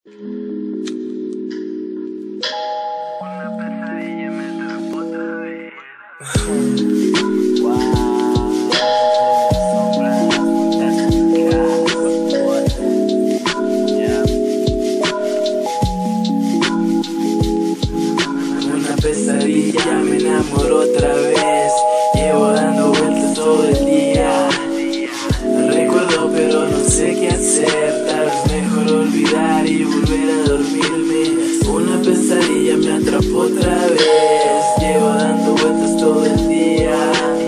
Una pesadilla me atrapó otra vez. Una pesadilla me enamoró otra vez. Llevo dando vueltas todo el día. Recuerdo pero no sé qué hacer. Tal vez mejor olvidar y volver a dormirme. Una pesadilla me atrapó otra vez. Llevo dando vueltas todo el día.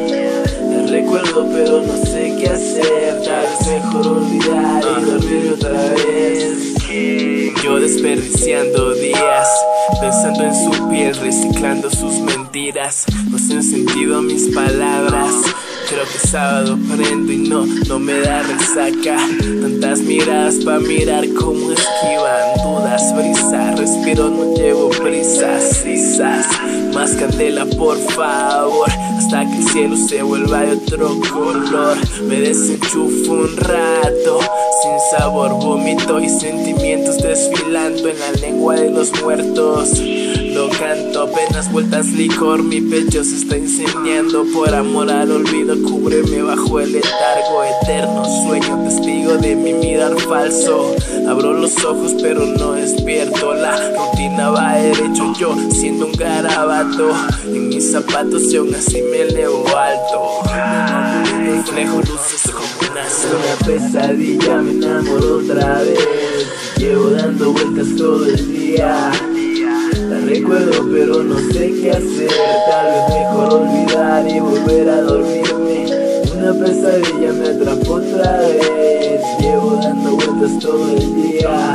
Recuerdo pero no sé qué hacer. Tal vez mejor olvidar y dormir otra vez. Yo desperdiciando días, pensando en su piel, reciclando sus mentiras. No hacen sentido mis palabras. Creo que sábado prendo y no me da resaca. Tantas miradas pa' mirar cómo esquivan dudas, brisas. Respiro, no llevo prisas, risas. Más candela por favor, hasta que el cielo se vuelva de otro color. Me desenchufo un rato, sin sabor, vómito y sentimientos desfilando en la lengua de los muertos. Lo canto, apenas vueltas licor, mi pecho se está incendiando. Por amor al olvido, cúbreme bajo el letargo. Eterno sueño, testigo de mi mirar falso. Abro los ojos pero no despierto. La rutina va derecho, yo siendo un garabato en mis zapatos y aún así me elevo alto. Reflejo luces como una sola. Una pesadilla me enamoró otra vez. Llevo dando vueltas todo el día. La recuerdo pero no sé qué hacer. Tal vez mejor olvidar y volver a dormirme. Una pesadilla me atrapó otra vez. Llevo dando vueltas todo el día.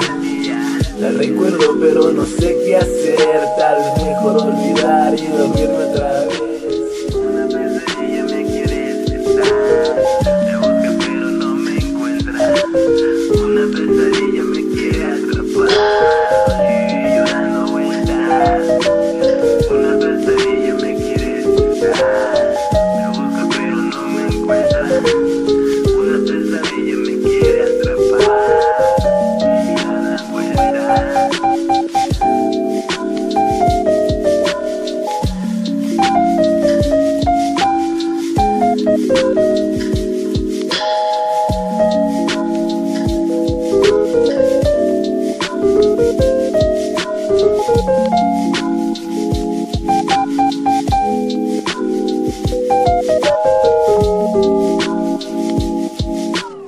La recuerdo pero no sé qué hacer. Tal vez mejor olvidar y dormirme otra vez. Una pesadilla me quiere despertar. Me busca pero no me encuentra. Una pesadilla me quiere atrapar. Y yo dando vueltas. Una pesadilla me quiere despertar. Me busca pero no me encuentra. Una pesadilla me quiere atrapar. Y yo dando vueltas.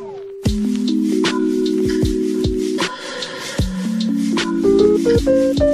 Thank